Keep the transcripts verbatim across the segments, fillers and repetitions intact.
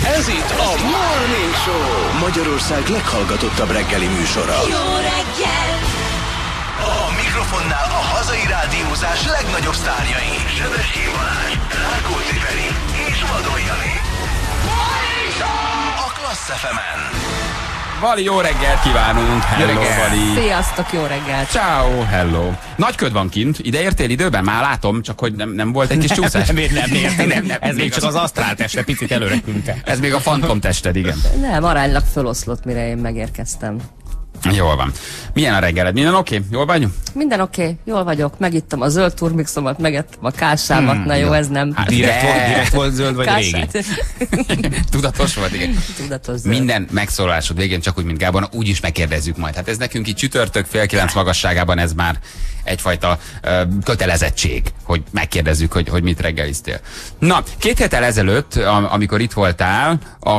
Ez itt a Morning Show, Magyarország leghallgatottabb reggeli műsora. Jó reggel! A mikrofonnál a hazai rádiózás legnagyobb sztárjai. Sebesség Balázs, Rákóczi Feri és Vadon Jani. Morning Show! A Klassz ef emen. Vali, jó reggelt kívánunk! Hello, Vali! Sziasztok, jó reggelt! Ciao, hello! Nagy köd van kint, ide értél időben? Már látom, csak hogy nem, nem volt egy kis csúszás? nem, nem, nem, nem, nem, ez még csak az asztrál teste, picit előre küldte. Ez még a fantom tested, igen. Nem, aránylag föloszlott, mire én megérkeztem. Jól van. Milyen a reggeled? Minden oké? Okay? Jól vagyunk? Minden oké, okay. Jól vagyok. Megittem a zöld turmixomat, megettem a kásámat, hmm, na jó, ez nem. Hát direkt, volt, direkt volt zöld vagy régi? Tudatos volt, igen. Tudatos zöld. Minden megszólalásod végén, csak úgy, mint Gábor, úgy is megkérdezzük majd. Hát ez nekünk itt csütörtök fél kilenc magasságában ez már egyfajta uh, kötelezettség, hogy megkérdezzük, hogy, hogy mit reggeliztél. Na, két héttel ezelőtt, am amikor itt voltál,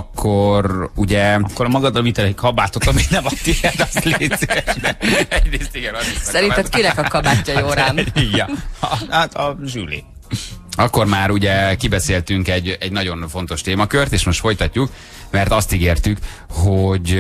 akkor ugye... Akkor magadra vittél egy kabátot, ami nem a tiéd, azt légy szíves. Egyrészt igen, az Szerinted kinek a kabátja jó rám? Ja, hát a Zsüli. Akkor már ugye kibeszéltünk egy, egy nagyon fontos témakört, és most folytatjuk, mert azt ígértük, hogy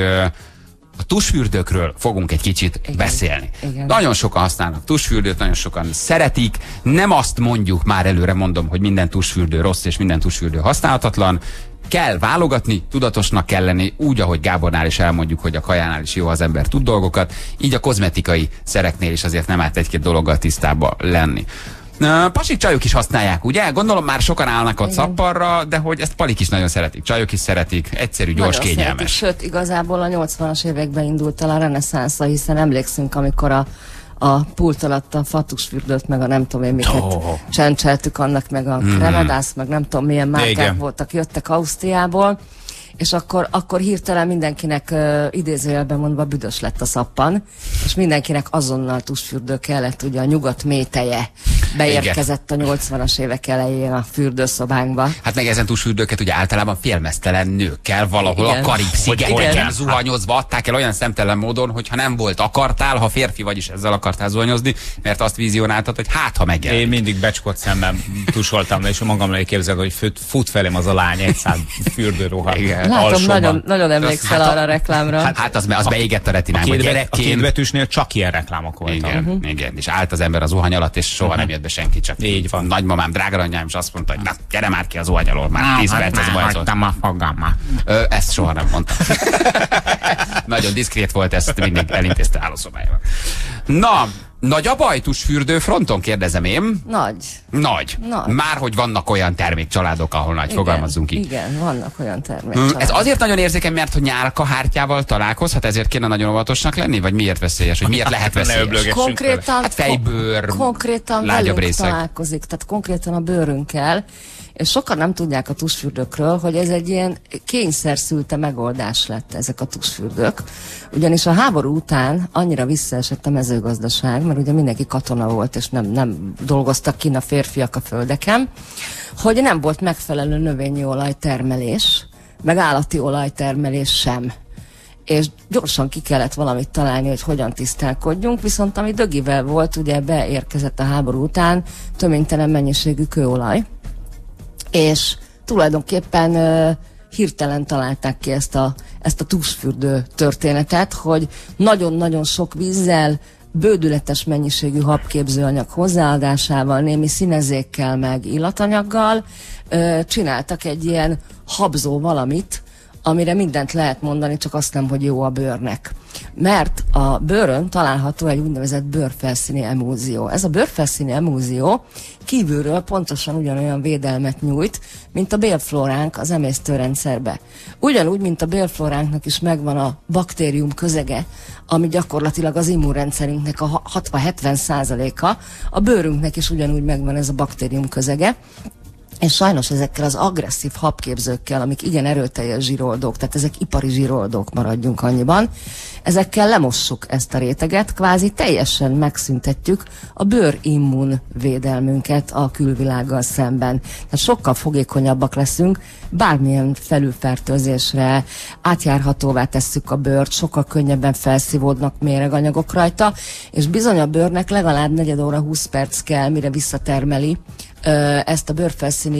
a tusfürdőkről fogunk egy kicsit igen, beszélni. Igen. Nagyon sokan használnak tusfürdőt, nagyon sokan szeretik. Nem azt mondjuk, már előre mondom, hogy minden tusfürdő rossz és minden tusfürdő használhatatlan. Kell válogatni, tudatosnak kell lenni, úgy, ahogy Gábornál is elmondjuk, hogy a kajánál is jó, az ember tud dolgokat, így a kozmetikai szereknél is azért nem árt egy-két dologgal tisztába lenni. Pasik, csajok is használják, ugye? Gondolom már sokan állnak ott szapparra, de hogy ezt palik is nagyon szeretik, csajok is szeretik, egyszerű, gyors, nagyon kényelmes. Szeretik. Sőt, igazából a nyolcvanas években indult el a reneszánsza, hiszen emlékszünk, amikor a, a pult alatt a fatusfürdőt, meg a nem tudom én miket oh. csencseltük annak, meg a mm. Cremedász, meg nem tudom milyen márkák igen. voltak, jöttek Ausztriából, és akkor, akkor hirtelen mindenkinek uh, idézőjelben mondva büdös lett a szappan, és mindenkinek azonnal tusfürdő kellett, ugye a nyugat méteje beérkezett a nyolcvanas évek elején a fürdőszobánkba. Hát meg ezen tusfürdőket ugye általában félmeztelen nőkkel valahol igen. a Karib-szigeteken zuhanyozva adták el olyan szemtelen módon, hogyha nem volt akartál, ha férfi vagy is ezzel akartál zuhanyozni, mert azt vizionáltad, hogy hát ha megjelenik. Én mindig becskott szemben tusoltam, és magamra képzelem, hogy fut, fut felém az a lány egy szám fürdőruha. Látom, nagyon, nagyon emlékszel hát arra a reklámra. Hát, hát az, az beégett a retinámba. A kétbetűsnél csak ilyen reklámok voltak. Igen, uh-huh. igen, és állt az ember az zuhany alatt, és soha uh-huh. nem jött be senki, csak így van. Nagymamám, drágaranyám is azt mondta, hogy na, gyere már ki az zuhany alól, már tíz perc az zuhanyzott. Nem a fogalma. Ezt soha nem mondtam. Nagyon diszkrét volt, ezt mindig elintézte hálószobájában. Na, nagy a baj tusfürdő fronton, kérdezem én. Nagy. Nagy. Nagy. Már hogy vannak olyan termékcsaládok, ahol nagy, igen, fogalmazzunk így. Igen, vannak olyan termékcsaládok. Ez azért nagyon érzékeny, mert hogy nyálkahártyával találkozhat, ezért kéne nagyon óvatosnak lenni, vagy miért veszélyes, hogy miért lehet veszélyes? Konkrétan, hát fejbőr, konkrétan lágyabb részek. találkozik, tehát konkrétan a bőrünkkel, és sokan nem tudják a tusfürdőkről, hogy ez egy ilyen kényszerszülte megoldás lett, ezek a tusfürdők. Ugyanis a háború után annyira visszaesett a mezőgazdaság, mert ugye mindenki katona volt, és nem, nem dolgoztak kinn a férfiak a földeken, hogy nem volt megfelelő növényi olajtermelés, meg állati olajtermelés sem. És gyorsan ki kellett valamit találni, hogy hogyan tisztálkodjunk, viszont ami dögivel volt, ugye beérkezett a háború után töménytelen mennyiségű kőolaj, és tulajdonképpen uh, hirtelen találták ki ezt a, ezt a tusfürdő történetet, hogy nagyon-nagyon sok vízzel, bődületes mennyiségű habképzőanyag hozzáadásával, némi színezékkel, meg illatanyaggal uh, csináltak egy ilyen habzó valamit, amire mindent lehet mondani, csak azt nem, hogy jó a bőrnek. Mert a bőrön található egy úgynevezett bőrfelszíni emulzió. Ez a bőrfelszíni emulzió kívülről pontosan ugyanolyan védelmet nyújt, mint a bélflóránk az emésztőrendszerbe. Ugyanúgy, mint a bélflóránknak is megvan a baktérium közege, ami gyakorlatilag az immunrendszerünknek a hatvan-hetven százaléka, a bőrünknek is ugyanúgy megvan ez a baktérium közege. És sajnos ezekkel az agresszív habképzőkkel, amik igen erőteljes zsíroldók, tehát ezek ipari zsíroldók, maradjunk annyiban, ezekkel lemossuk ezt a réteget, kvázi teljesen megszüntetjük a bőrimmun védelmünket a külvilággal szemben. Tehát sokkal fogékonyabbak leszünk, bármilyen felülfertőzésre, átjárhatóvá tesszük a bőrt, sokkal könnyebben felszívódnak méreganyagok rajta, és bizony a bőrnek legalább negyed óra húsz perc kell, mire visszatermeli ezt a bőrfelszíni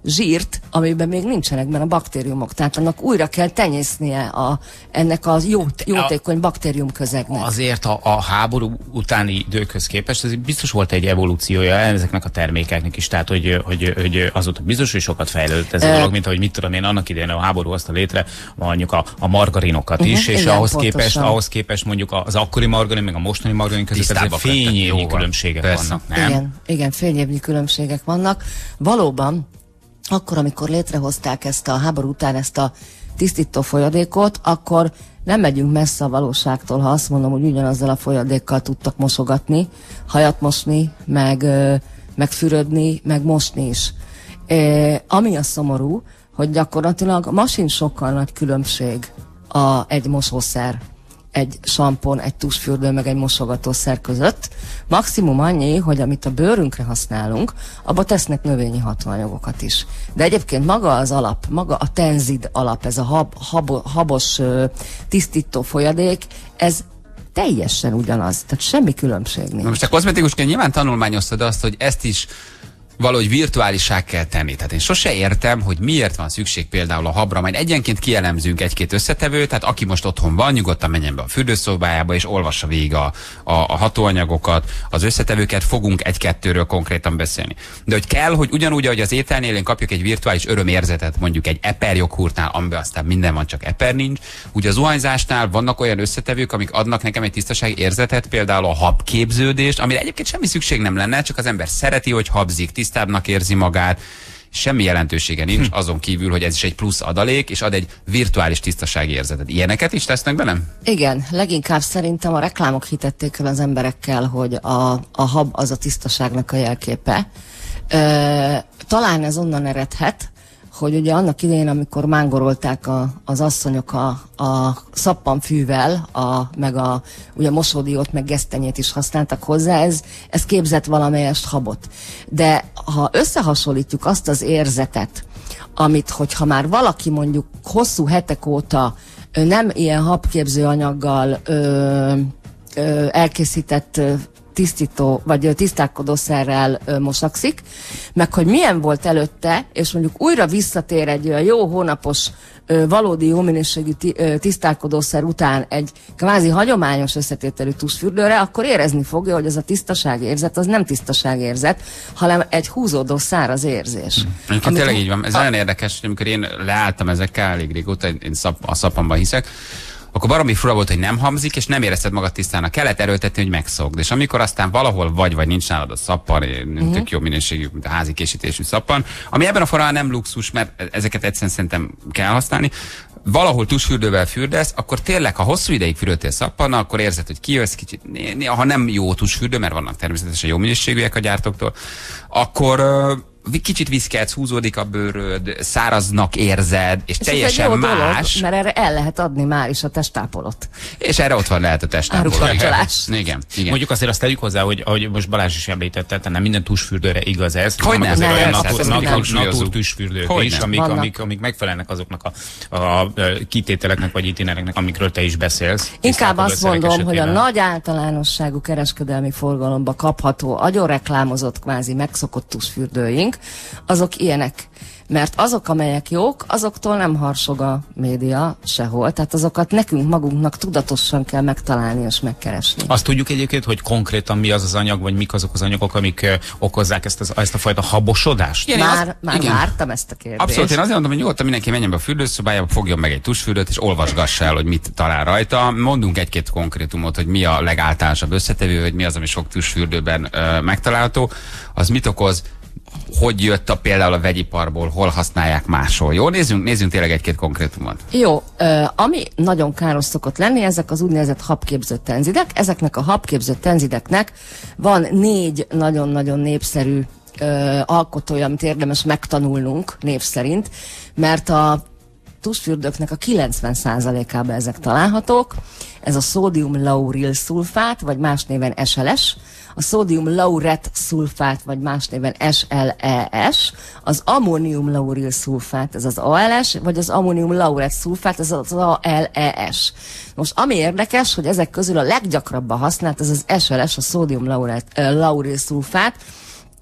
zsírt, amiben még nincsenek benne a baktériumok. Tehát annak újra kell tenyésznie a, ennek a jó, jótékony baktérium közegnek. Azért a, a háború utáni időkhöz képest ez biztos volt egy evolúciója ezeknek a termékeknek is, tehát hogy, hogy, hogy azóta biztos, hogy sokat fejlődött ez a dolog, mint ahogy mit tudom én, annak idején a háború hozta létre mondjuk a, a margarinokat is, uh-huh, és igen, ahhoz képest, ahhoz képest mondjuk az akkori margarin, meg a mostani margarin között azért fényévnyi különbségek Persze. vannak, nem? Igen, igen, fényévnyi különbségek vannak. Valóban akkor, amikor létrehozták ezt a háború után ezt a tisztító folyadékot, akkor nem megyünk messze a valóságtól, ha azt mondom, hogy ugyanazzal a folyadékkal tudtak mosogatni, hajat mosni, meg, meg fürödni, meg mosni is. E, ami a szomorú, hogy gyakorlatilag ma sincs sokkal nagy különbség a, egy mosószer, egy sampon, egy tusfürdő, meg egy mosogatószer között. Maximum annyi, hogy amit a bőrünkre használunk, abba tesznek növényi hatóanyagokat is. De egyébként maga az alap, maga a tenzid alap, ez a hab, hab, habos tisztító folyadék, ez teljesen ugyanaz. Tehát semmi különbség nincs. Na most a kozmetikusként nyilván tanulmányoztad azt, hogy ezt is valahogy virtuálisá kell tenni. Tehát én sose értem, hogy miért van szükség például a habra, majd egyenként kielemzünk egy-két összetevőt, tehát aki most otthon van, nyugodtan menjen be a fürdőszobájába, és olvassa végig a, a, a hatóanyagokat, az összetevőket, fogunk egy-kettőről konkrétan beszélni. De hogy kell, hogy ugyanúgy, ahogy az ételnél én kapjuk egy virtuális örömérzetet, mondjuk egy eper joghurtnál, amiben aztán minden van, csak eper nincs, ugye a zuhanyzásnál vannak olyan összetevők, amik adnak nekem egy tisztasági érzetet, például a habképződést, amire egyébként semmi szükség nem lenne, csak az ember szereti, hogy habzik, tisztábbnak érzi magát, semmi jelentősége nincs, azon kívül, hogy ez is egy plusz adalék, és ad egy virtuális tisztasági érzetet. Ilyeneket is tesznek bele? Igen, leginkább szerintem a reklámok hitették el az emberekkel, hogy a, a hab az a tisztaságnak a jelképe. Ö, talán ez onnan eredhet, hogy ugye annak idején, amikor mángorolták a, az asszonyok a, a szappanfűvel, a, meg a ugye mosódiót, meg gesztenyét is használtak hozzá, ez, ez képzett valamelyest habot. De ha összehasonlítjuk azt az érzetet, amit, hogyha már valaki mondjuk hosszú hetek óta ö, nem ilyen habképző anyaggal ö, ö, elkészített ö, tisztító, vagy tisztálkodószerrel mosakszik, meg hogy milyen volt előtte, és mondjuk újra visszatér egy jó hónapos, valódi jó minőségű tisztálkodószer után egy kvázi hagyományos összetételű tusfürdőre, akkor érezni fogja, hogy ez a tisztaságérzet az nem tisztaságérzet, hanem egy húzódó száraz érzés. Hmm. Amit tényleg így van. Ez a... olyan érdekes, hogy amikor én leálltam ezekkel elég régóta, én szap, a szappanban hiszek, akkor baromi fura volt, hogy nem hamzik, és nem érezted magad tisztának. Kellett erőltetni, hogy megszokd. És amikor aztán valahol vagy, vagy nincs nálad a szappan, uh-huh. tök jó minőségű, mint a házi készítésű szappan, ami ebben a formában nem luxus, mert ezeket egyszerűen szerintem kell használni. Valahol tusfürdővel fürdesz, akkor tényleg, ha hosszú ideig fürdöttél szappannal, akkor érzed, hogy kijössz kicsit, ha nem jó tusfürdő, mert vannak természetesen jó minőségűek a gyártóktól, akkor kicsit viszketsz, húzódik a bőröd, száraznak érzed, és, és teljesen ez egy jó más. Dolog, mert erre el lehet adni már is a testápolót. És erre ott van lehet a testápolót. Árukapcsolás. Igen, igen. Mondjuk azért azt tegyük hozzá, hogy ahogy most Balázs is említette, nem minden tusfürdőre igaz ez. Hogy nem? Azért olyan natúr tusfürdők is, amik, amik, amik megfelelnek azoknak a, a kitételeknek vagy itinereknek, amikről te is beszélsz. Inkább azt mondom, esetében. Hogy a nagy általánosságú kereskedelmi forgalomba kapható, agyon-reklámozott, kvázi megszokott tusfürdőink, azok ilyenek. Mert azok, amelyek jók, azoktól nem harsog a média sehol. Tehát azokat nekünk magunknak tudatosan kell megtalálni és megkeresni. Azt tudjuk egyébként, hogy konkrétan mi az az anyag, vagy mik azok az anyagok, amik uh, okozzák ezt, az, ezt a fajta habosodást? Igen, már, az, már vártam ezt a kérdést. Abszolút, én azért mondom, hogy nyugodtan mindenki menjen be a fürdőszobájába, fogjon meg egy tusfürdőt, és olvasgassa el, hogy mit talál rajta. Mondunk egy-két konkrétumot, hogy mi a legáltalánosabb összetevő, hogy mi az, ami sok tusfürdőben uh, megtalálható. Az mit okoz? Hogy jött a például a vegyiparból, hol használják máshol. Jó, nézzünk, nézzünk tényleg egy-két konkrétumot. Jó, ö, ami nagyon káros szokott lenni, ezek az úgynevezett habképző tenzidek. Ezeknek a habképző tenzideknek van négy nagyon-nagyon népszerű ö, alkotója, amit érdemes megtanulnunk név szerint, mert a tusfürdőknek a kilencven százalékában ezek találhatók. Ez a szódium lauril szulfát, vagy más néven es el es, a szódium lauret szulfát, vagy más néven es el e es, az ammónium lauril szulfát, ez az á el es, vagy az ammónium lauret szulfát, ez az á el e es. Most ami érdekes, hogy ezek közül a leggyakrabban használt, ez az es el es, a szódium lauret, uh, lauril szulfát,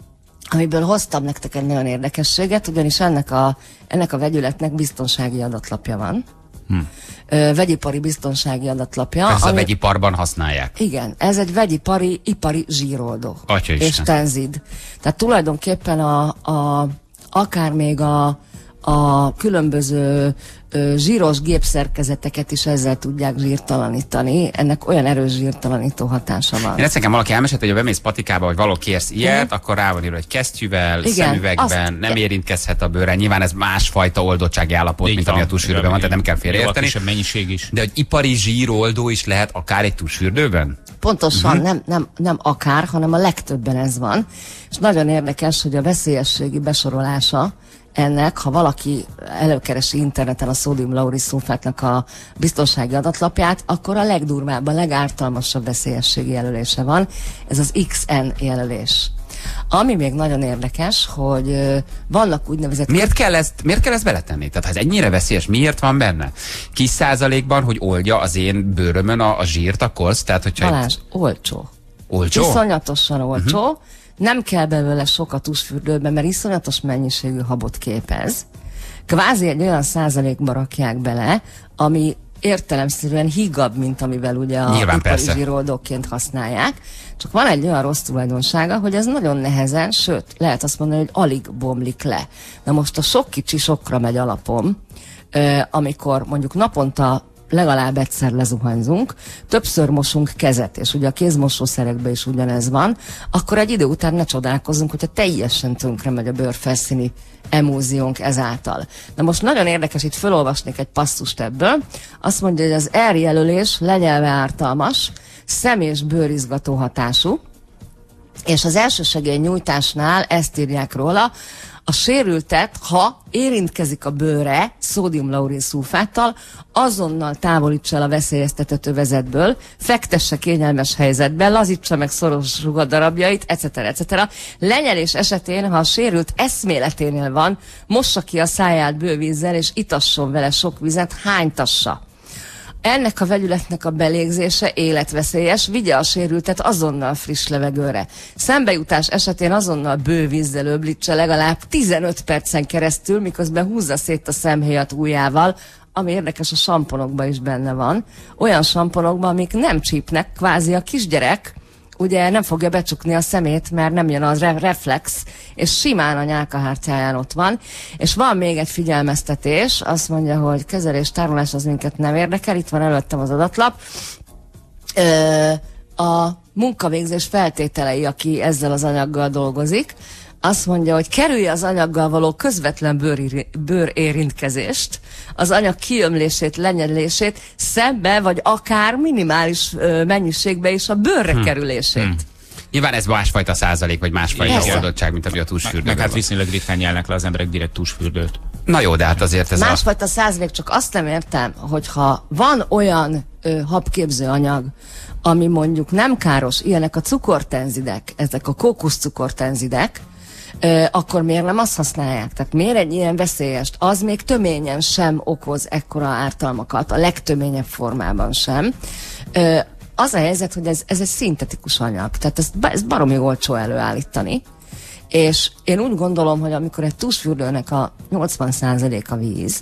amiből hoztam nektek egy nagyon érdekességet, ugyanis ennek a, ennek a vegyületnek biztonsági adatlapja van. Hm. Ö, vegyipari biztonsági adatlapja. Ez ami, a vegyiparban használják. Igen, ez egy vegyipari, ipari zsíroldó. Atyaisten. És tenzid. Tehát tulajdonképpen a, a, akár még a, a különböző ö, zsíros gépszerkezeteket is ezzel tudják zsírtalanítani. Ennek olyan erős zsírtalanító hatása van. Én egyszer nekem valaki elmesélt, hogy ha bemész patikába, vagy való kérsz ilyet, mm. akkor rá van írva, hogy kesztyűvel, igen, szemüvegben, azt, nem érintkezhet a bőre. Nyilván ez másfajta oldottsági állapot, mint ami a tusfürdőben van, tehát nem kell félreérteni. Jó, mennyiség is. De hogy ipari zsíroldó is lehet akár egy tusfürdőben? Pontosan, uh-huh. nem, nem, nem akár, hanem a legtöbben ez van. És nagyon érdekes, hogy a veszélyességi besorolása ennek, ha valaki előkeresi interneten a szódium-lauril-szulfátnak a biztonsági adatlapját, akkor a legdurvább, a legártalmasabb veszélyességi jelölése van. Ez az iksz en jelölés. Ami még nagyon érdekes, hogy ö, vannak úgynevezett... Miért kell, ezt, miért kell ezt beletenni? Tehát ha ez ennyire veszélyes, miért van benne? Kis százalékban, hogy oldja az én bőrömön a, a zsírt, a kosz? Tehát, hogyha Balázs, egy... olcsó. Olcsó? Iszonyatosan olcsó. Uh-huh. Nem kell belőle sok a tusfürdőben, mert iszonyatos mennyiségű habot képez. Kvázi egy olyan százalékba rakják bele, ami értelemszerűen hígabb, mint amivel ugye a ipari zsíroldóként használják. Csak van egy olyan rossz tulajdonsága, hogy ez nagyon nehezen, sőt, lehet azt mondani, hogy alig bomlik le. Na most a sok kicsi sokra megy alapom, amikor mondjuk naponta legalább egyszer lezuhanyzunk, többször mosunk kezet, és ugye a kézmosószerekben is ugyanez van, akkor egy idő után ne csodálkozzunk, hogyha teljesen tönkre megy a bőrfelszíni emúziónk ezáltal. Na most nagyon érdekes, itt felolvasnék egy passzust ebből. Azt mondja, hogy az R jelölés lenyelve ártalmas, szem- és bőrizgató hatású, és az elsősegély nyújtásnál ezt írják róla, a sérültet, ha érintkezik a bőre szódium-lauril-szulfáttal, azonnal távolítsa el a veszélyeztetett övezetből, fektesse kényelmes helyzetbe, lazítsa meg szoros ruhadarabjait, et cetera et cetera. Lenyelés esetén, ha a sérült eszméleténél van, mossa ki a száját bővízzel, és itasson vele sok vizet, hánytassa. Ennek a vegyületnek a belégzése életveszélyes, vigye a sérültet azonnal friss levegőre. Szembejutás esetén azonnal bővízzel öblítse legalább tizenöt percen keresztül, miközben húzza szét a szemhéjat ujjával, ami érdekes, a samponokban is benne van. Olyan samponokban, amik nem csípnek, kvázi a kisgyerek, ugye nem fogja becsukni a szemét, mert nem jön az re- reflex, és simán a nyálkahártyáján ott van. És van még egy figyelmeztetés, azt mondja, hogy kezelés, tárolás az minket nem érdekel, itt van előttem az adatlap. Ö, a munkavégzés feltételei, aki ezzel az anyaggal dolgozik, azt mondja, hogy kerülje az anyaggal való közvetlen bőr, bőrérintkezést, az anyag kiömlését, lenyelését, szembe vagy akár minimális ö, mennyiségbe is a bőrre hmm. kerülését. Hmm. Nyilván ez másfajta százalék, vagy másfajta oldottság, mint ami a tusfürdőben. Meg hát viszonylag ritkán nyelnek le az emberek direkt tusfürdőt. Na jó, de hát azért ez másfajta a... százalék, csak azt nem értem, hogyha van olyan ö, habképző anyag, ami mondjuk nem káros, ilyenek a cukortenzidek, ezek a kókuszcukortenzidek, Ö, akkor miért nem azt használják? Tehát miért egy ilyen veszélyest? Az még töményen sem okoz ekkora ártalmakat, a legtöményebb formában sem. Ö, az a helyzet, hogy ez, ez egy szintetikus anyag, tehát ezt, ez baromi olcsó előállítani, és én úgy gondolom, hogy amikor egy tusfürdőnek a nyolcvan százaléka víz,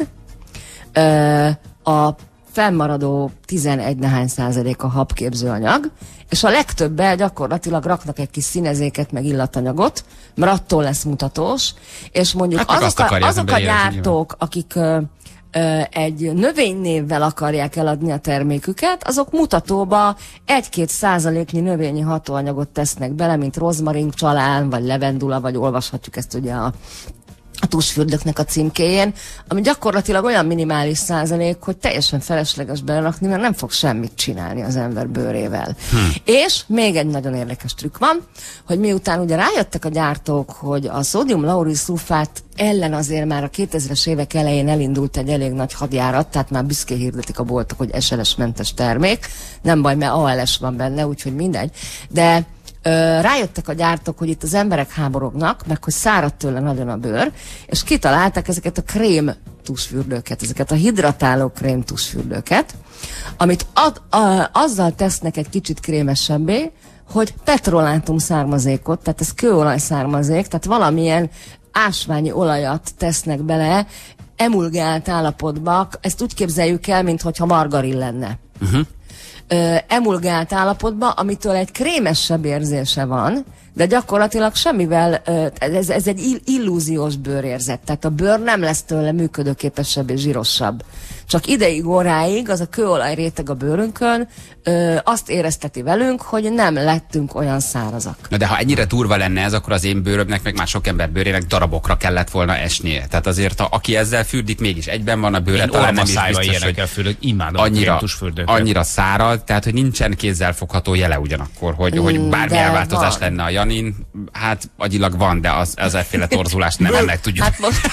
ö, a fennmaradó tizenegy nehány százalék a habképző anyag, és a legtöbben gyakorlatilag raknak egy kis színezéket, meg illatanyagot, mert attól lesz mutatós, és mondjuk hát azok, a, azok a gyártók, akik ö, ö, egy növénynévvel akarják eladni a terméküket, azok mutatóba egy-két százaléknyi növényi hatóanyagot tesznek bele, mint rozmarin, csalán, vagy levendula, vagy olvashatjuk ezt ugye a a tusfürdőknek a címkéjén, ami gyakorlatilag olyan minimális százalék, hogy teljesen felesleges belerakni, mert nem fog semmit csinálni az ember bőrével. Hm. És még egy nagyon érdekes trükk van, hogy miután ugye rájöttek a gyártók, hogy a szódium-lauril-szulfát ellen azért már a kétezres évek elején elindult egy elég nagy hadjárat, tehát már büszkén hirdetik a boltok, hogy es el es-mentes termék, nem baj, mert á el es van benne, úgyhogy mindegy, de Ö, rájöttek a gyártók, hogy itt az emberek háborognak, meg hogy szárad tőle nagyon a bőr, és kitalálták ezeket a krém tusfürdőket, ezeket a hidratáló krém tusfürdőket, amit ad, a, azzal tesznek egy kicsit krémesebbé, hogy petrolátum származékot, tehát ez kőolaj származék, tehát valamilyen ásványi olajat tesznek bele, emulgált állapotba, ezt úgy képzeljük el, mintha margarin lenne. Uh-huh. Ö, emulgált állapotba, amitől egy krémesebb érzése van, de gyakorlatilag semmivel, ez, ez egy illúziós bőrérzet, tehát a bőr nem lesz tőle működőképesebb és zsírosabb. Csak ideig, óráig az a kőolaj réteg a bőrünkön ö, azt érezteti velünk, hogy nem lettünk olyan szárazak. Na de ha ennyire durva lenne ez, akkor az én bőrömnek, meg már sok ember bőrének darabokra kellett volna esnie. Tehát azért, ha aki ezzel fürdik, mégis egyben van a bőre, talán nem is biztos, hogy fürdik, imádom annyira, annyira szárad, tehát hogy nincsen kézzelfogható jele ugyanakkor, hogy, hogy bármi elváltozás van. Lenne a Janin, hát agyilag van, de az, az efféle torzulást nem ennek tudjuk. Hát most...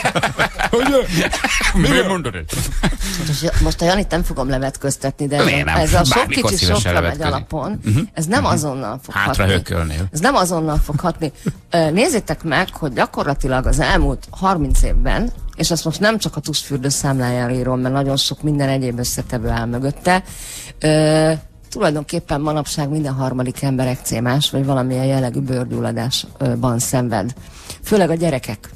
Miért mondod? Most a Janit nem fogom levetköztetni, de nem, ez a sok kicsi sokra megy alapon, uh-huh. ez nem uh-huh. azonnal fog Hátra hatni. Hökölnél. Ez nem azonnal fog hatni. Nézzétek meg, hogy gyakorlatilag az elmúlt harminc évben, és azt most nem csak a tusfürdő számlájára írom, mert nagyon sok minden egyéb összetevő áll mögötte, ö, tulajdonképpen manapság minden harmadik ember ekcémás, vagy valamilyen jellegű bőrgyulladásban szenved. Főleg a gyerekek.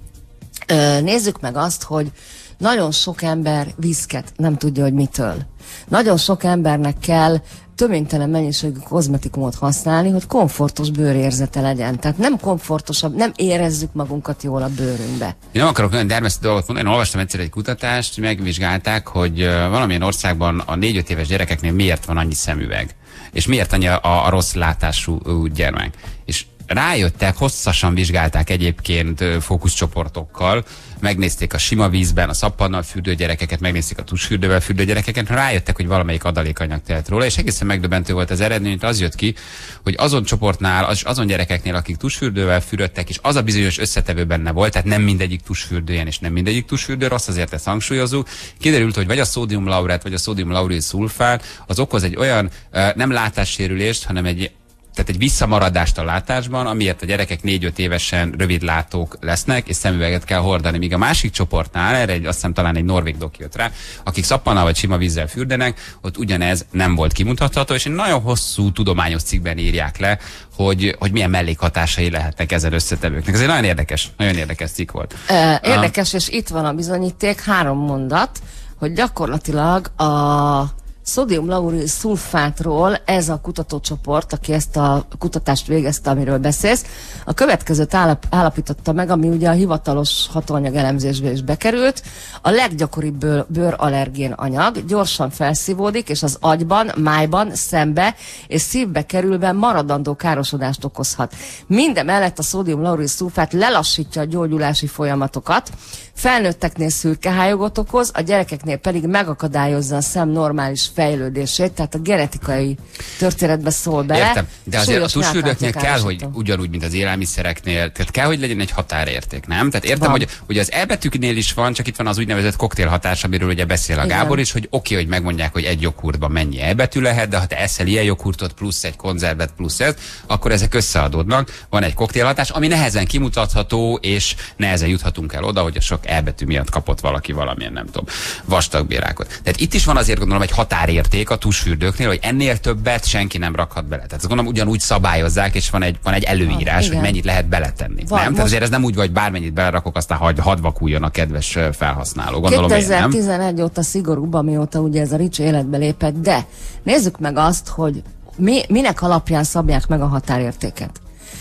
Ö, nézzük meg azt, hogy nagyon sok ember viszket nem tudja, hogy mitől. Nagyon sok embernek kell töménytelen mennyiségű kozmetikumot használni, hogy komfortos bőrérzete legyen. Tehát nem komfortosabb, nem érezzük magunkat jól a bőrünkbe. Én nem akarok nagyon dermesztő dolgot mondani. Én olvastam egyszer egy kutatást, megvizsgálták, hogy valamilyen országban a négy-öt éves gyerekeknél miért van annyi szemüveg. És miért annyi a, a rossz látású gyermek. És rájöttek, hosszasan vizsgálták egyébként fókuszcsoportokkal, megnézték a sima vízben, a szappannal fürdő gyerekeket, megnézték a tusfürdővel fürdő gyerekeket, rájöttek, hogy valamelyik adalékanyag telt róla, és egészen megdöbbentő volt az eredmény, az jött ki, hogy azon csoportnál, az, azon gyerekeknél, akik tusfürdővel fürödtek, és az a bizonyos összetevő benne volt, tehát nem mindegyik tusfürdő ilyen, és nem mindegyik tusfürdő rossz, azért ezt hangsúlyozunk. Kiderült, hogy vagy a szódiumlaurát, vagy a szódiumlauril szulfát, az okoz egy olyan nem látássérülést, hanem egy tehát egy visszamaradást a látásban, amiért a gyerekek négy-öt évesen rövidlátók lesznek, és szemüveget kell hordani. Míg a másik csoportnál, erre egy, azt hiszem talán egy norvég doki jött rá, akik szappannal vagy sima vízzel fürdenek, ott ugyanez nem volt kimutatható, és egy nagyon hosszú tudományos cikkben írják le, hogy, hogy milyen mellékhatásai lehetnek ezen összetevőknek. Ez egy nagyon érdekes, nagyon érdekes cikk volt. E, érdekes, uh, és itt van a bizonyíték, három mondat, hogy gyakorlatilag a szódiumlauril szulfátról ez a kutatócsoport, aki ezt a kutatást végezte, amiről beszélsz, a következőt állap, állapította meg, ami ugye a hivatalos hatóanyag elemzésbe is bekerült. A leggyakoribb bőr, bőrallergén anyag gyorsan felszívódik, és az agyban, májban, szembe és szívbe kerülve maradandó károsodást okozhat. Mindemellett a szódiumlauril szulfát lelassítja a gyógyulási folyamatokat, felnőtteknél szürkehájogot okoz, a gyerekeknél pedig megakadályozza a szem normális fejlődését, tehát a genetikai történetbe szól bele. Értem, de azért a tusfürdőknél kell, hogy ugyanúgy, mint az élelmiszereknél, tehát kell, hogy legyen egy határérték, nem? Tehát értem, hogy, hogy az elbetűknél is van, csak itt van az úgynevezett koktélhatás, amiről ugye beszél a Gábor is, hogy oké, okay, hogy megmondják, hogy egy joghurtban mennyi elbetű lehet, de ha te eszel ilyen joghurtot, plusz egy konzervet, plusz ez, akkor ezek összeadódnak. Van egy koktélhatás, ami nehezen kimutatható, és nehezen juthatunk el oda, hogy a sok elbetű miatt kapott valaki valamilyen, nem tudom, vastagbérákot. Tehát itt is van azért gondolom egy határérték a tusfürdőknél, hogy ennél többet senki nem rakhat bele. Tehát azt gondolom ugyanúgy szabályozzák, és van egy, van egy előírás, van, hogy mennyit lehet beletenni. Van, nem? Tehát azért ez nem úgy, hogy bármennyit belerakok, aztán hadd had vakuljon a kedves felhasználó. Gondolom kétezer-tizenegy én, óta szigorúbb, amióta ugye ez a REACH életbe lépett, de nézzük meg azt, hogy mi, minek alapján szabják meg a határértéket.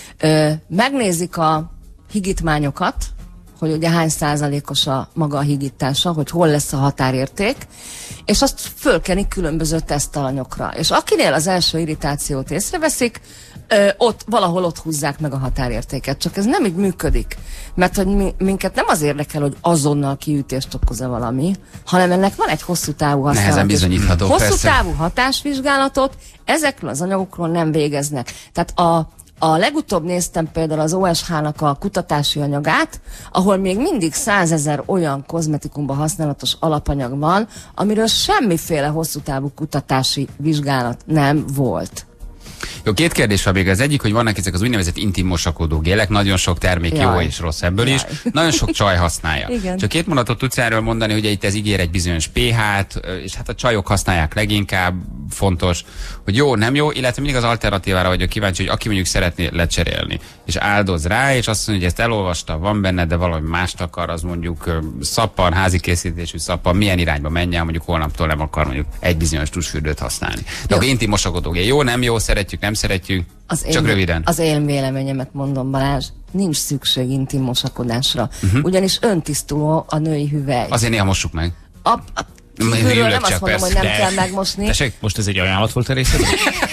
Ö, megnézik a higítmányokat, hogy ugye hány százalékos a maga a higítása, hogy hol lesz a határérték, és azt fölkenik különböző tesztalanyokra. És akinél az első irritációt észreveszik, ö, ott, valahol ott húzzák meg a határértéket. Csak ez nem így működik. Mert hogy mi, minket nem az érdekel, hogy azonnal kiütést okoz-e valami, hanem ennek van egy hosszú távú használat. Nehezen bizonyítható, hosszú persze. távú hatásvizsgálatot ezekről az anyagokról nem végeznek. Tehát a A legutóbb néztem például az o es há-nak a kutatási anyagát, ahol még mindig százezer olyan kozmetikumban használatos alapanyag van, amiről semmiféle hosszú távú kutatási vizsgálat nem volt. Jó, két kérdés van még. Az egyik, hogy vannak ezek az úgynevezett intim mosakodó gélek, nagyon sok termék Jaj. jó és rossz ebből is, Jaj. nagyon sok csaj használja. Igen. Csak két mondatot tudsz erről mondani, hogy itt ez ígér egy bizonyos pH-t, és hát a csajok használják leginkább, fontos, hogy jó, nem jó, illetve mindig az alternatívára vagyok kíváncsi, hogy aki mondjuk szeretné lecserélni, és áldoz rá, és azt mondja, hogy ezt elolvasta, van benne, de valami mást akar, az mondjuk ö, szappan, házi készítésű szappan, milyen irányba menjen, mondjuk holnaptól nem akar mondjuk egy bizonyos tusfürdőt használni. De akkor intim mosakodógél, jó, nem jó, szeretjük, nem szeretjük, Az csak én, röviden. Az én véleményemet mondom, Balázs, nincs szükség intim mosakodásra. Uh-huh. Ugyanis öntisztuló a női hüvely. Azért néha mossuk meg. A, a kívülről Ülök nem csak, azt mondom, persze. hogy nem De- kell megmosni. Tessék, most ez egy ajánlat volt a részedről?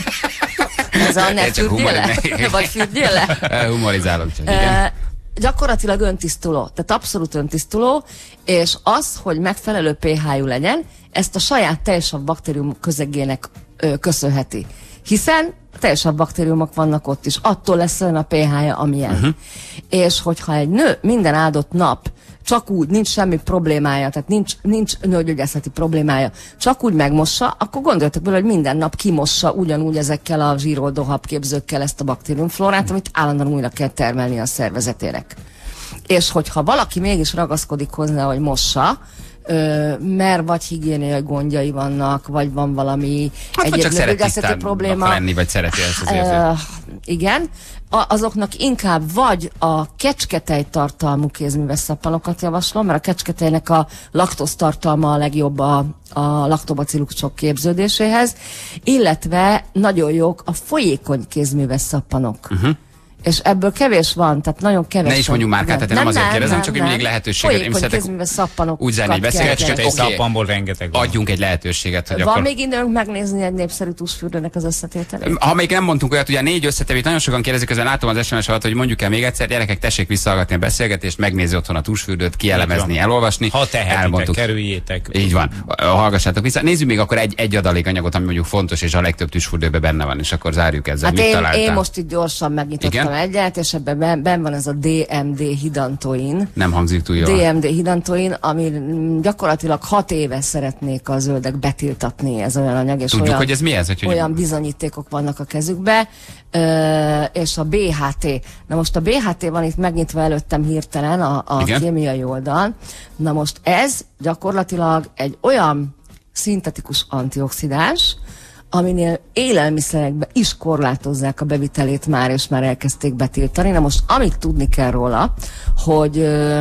Ez a ne Én csak fürdjél le? humor- Vagy fürdjél le? Humorizálok csak, igen. E, gyakorlatilag öntisztuló, tehát abszolút öntisztuló, és az, hogy megfelelő pH-jú legyen, ezt a saját teljesabb baktérium közegének ö, köszönheti. Hiszen teljesabb baktériumok vannak ott is, attól lesz olyan a pH-ja, amilyen. Uh-huh. És hogyha egy nő minden áldott nap csak úgy, nincs semmi problémája, tehát nincs, nincs nőgyógyászati problémája, csak úgy megmossa, akkor gondoljatok bele, hogy minden nap kimossa ugyanúgy ezekkel a zsíroldó habképzőkkel ezt a baktériumflórát, amit állandóan újra kell termelni a szervezetének. És hogyha valaki mégis ragaszkodik hozzá, hogy mossa, ö, mert vagy higiéniai gondjai vannak, vagy van valami Hát, vagy egyéb csak szeret nőgyógyászati tisztán probléma. lenni, vagy szereti ezt az érzést. Ö, igen, a, azoknak inkább vagy a kecsketej tartalmú kézműves szappanokat javaslom, mert a kecsketejnek a laktóz tartalma a legjobb a, a laktobacillusok képződéséhez, illetve nagyon jók a folyékony kézműves szappanok. Uh-huh. És ebből kevés van, tehát nagyon kevés. Ne is mondjuk márkát, tehát én nem azért kérdezem, csak hogy mindig lehetőséget. Én Folyékony szeretek kézműves szappanokat úgy zárni egy kell beszélgetést, keresni. hogy Kecsketej oké, szappanból rengeteg van. adjunk egy lehetőséget, hogy Van akkor... még időnk megnézni egy népszerű tusfürdőnek az összetételét? Ha még nem mondtunk olyat, ugye a négy összetevét nagyon sokan kérdezik, közben látom az es em es alatt, hogy mondjuk el még egyszer, gyerekek, tessék visszahallgatni a beszélgetést, megnézni otthon a tusfürdőt, kielemezni, van. elolvasni. Ha tehetitek, Elmondtuk. kerüljétek. Így van. Hallgassátok vissza. Nézzük még akkor egy, egy adalékanyagot, ami mondjuk fontos, és a legtöbb tusfürdőben benne van, és akkor zárjuk ezzel. Hát Mit én, találtál? én most itt gyorsan megnyitottam Igen? egyet, és ebben ben, ben van ez a dé em dé hidantoin. Nem hangzik túl jól. dé em dé hidantoin, ami mm, gyakorlatilag hat éve szeretnék a zöldek betiltatni, ez olyan anyag, és Tudjuk, olyan, hogy ez mi ez? Hogy, hogy... olyan bizonyítékok vannak a kezükbe, ö, és a bé há té. Na most a bé há té van itt megnyitva előttem hirtelen a, a kémiai oldal. Na most ez gyakorlatilag egy olyan szintetikus antioxidáns, aminél élelmiszerekbe is korlátozzák a bevitelét már, és már elkezdték betiltani. Na most, amit tudni kell róla, hogy ö,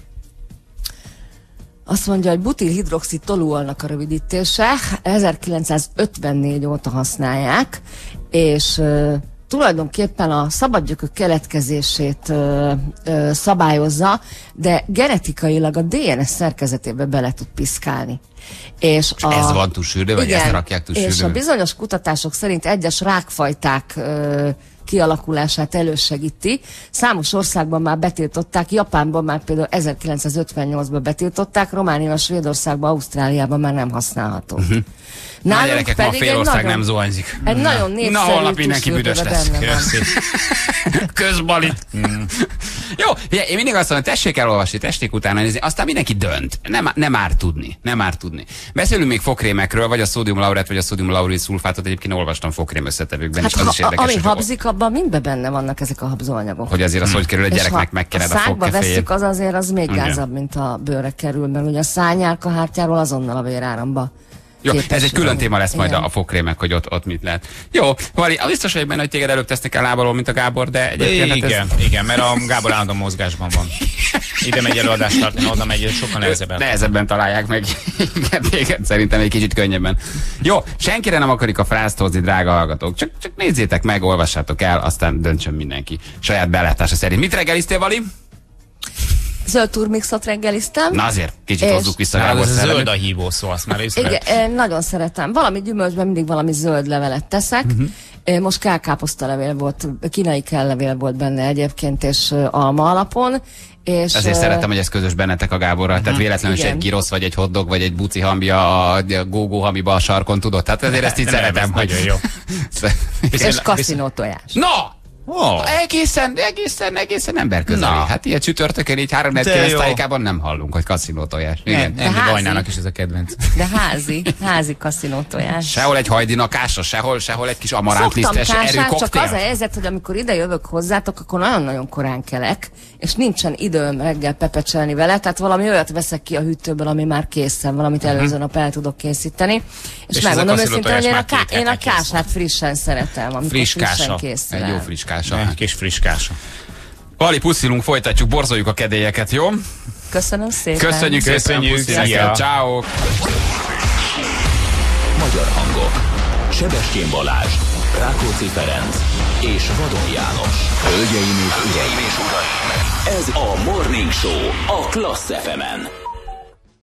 azt mondja, hogy butilhidroxid toluolnak a rövidítése, ezerkilencszázötvennégy óta használják, és ö, tulajdonképpen a szabadgyökök keletkezését ö, ö, szabályozza, de genetikailag a dé en es szerkezetébe bele tud piszkálni. És a, ez van tusfürdő, vagy igen, ezt rakják tusfürdőbe? és a bizonyos kutatások szerint egyes rákfajták ö, kialakulását elősegíti. Számos országban már betiltották, Japánban már például ezerkilencszázötvennyolcban betiltották, Romániában, Svédországban, Ausztráliában már nem használható. Uh-huh. Na gyerekek, ma fél ország nagyon, nem zuhanyzik. egy nagyon Na népszerű holnap mindenki büdös lesz. benne van. Köszi. Közbalit. Mm. Jó, ugye, én mindig azt mondom, tessék elolvasni, tessék utána nézni, aztán mindenki dönt. Nem, nem árt tudni. Nem árt tudni. Beszélünk még fokrémekről, vagy a szódium laurát, vagy a szódium lauril szulfátot. Egyébként olvastam fokrém összetevőkben, Hát és az ha, is érdekes, ami hogy, habzik, abban mindben benne vannak ezek a habzóanyagok. hogy azért az, hogy kerül a És gyereknek, ha megkened a a szákba fogkeféjét. vesszük, az azért az még Igen. gázabb, mint a bőrre kerül, mert ugye a szányárkahártyáról azonnal a véráramba. Jó, képes ez egy külön lenni. téma lesz majd Igen. a, a fokrémek, hogy ott, ott mit lehet. Jó, Vali, biztos vagyok benne, hogy téged előbb tesznek el lábalól, mint a Gábor, de egyébként hát Igen, ez... igen, mert a Gábor állandó mozgásban van. Ide megy előadást tartani, oda megy, sokkal nehezebben. Nehezebben találják meg. Igen, téged szerintem egy kicsit könnyebben. Jó, senkire nem akarik a frászt hozni, drága hallgatók. Csak, csak nézzétek meg, olvassátok el, aztán döntsön mindenki saját belátása szerint. Mit reggeliztél, Vali? Zöld turmixot reggeliztem. Na azért, kicsit És- hozzuk vissza Na, Gábor ez a szellemét. zöld a hívó szó, azt már Igen, észre. én nagyon szeretem. Valami gyümölcsben mindig valami zöld levelet teszek. Uh-huh. Most kálkáposztalevél volt, kínai kellevél volt benne egyébként, és ö, alma alapon. És, Ezért ö, szeretem, hogy ez közös bennetek a Gáborral. Tehát véletlenül is Igen. egy girosz, vagy egy hotdog, vagy egy buci hambja a gógó hamiba a sarkon, tudod? Tehát ezért ezt így Nem, szeretem, ez hogy... nagyon jó. És kaszinó tojás. Na! Oh. Egészen, egészen, egészen emberközeli. Na. Hát ilyen csütörtökön így három kilenc tájékában nem hallunk, hogy kaszinótojás. Igen. Enni házi. Vajnának is ez a kedvenc. De házi, házi kaszinótojás. Sehol egy hajdinakása, sehol, sehol egy kis amarántlisztes Szoktam kását, csak erőkoktél. az a helyzet, hogy amikor ide jövök hozzátok, akkor nagyon-nagyon korán kelek, és nincsen időm reggel pepecselni vele, tehát valami olyat veszek ki a hűtőből, ami már készen, valamit előző nap el tudok készíteni. És, És ez megmondom a őszintén, hogy én a, kaszinótojás ká- én a már két hete kész kását frissen szeretem, amikor Friss frissen kása. készül Egy jó el. friss kása. Egy kis friss kása. Vali, puszilunk, folytatjuk, borzoljuk a kedélyeket, jó? Köszönöm szépen. Köszönjük, Köszönjük, szépen, szia. puszi, ciao. Magyar hangok. Sebestyén Balázs, Rákóczi Ferenc és Vadon János. Hölgyeim és uraim, ez a Morning Show a Klassz ef emen.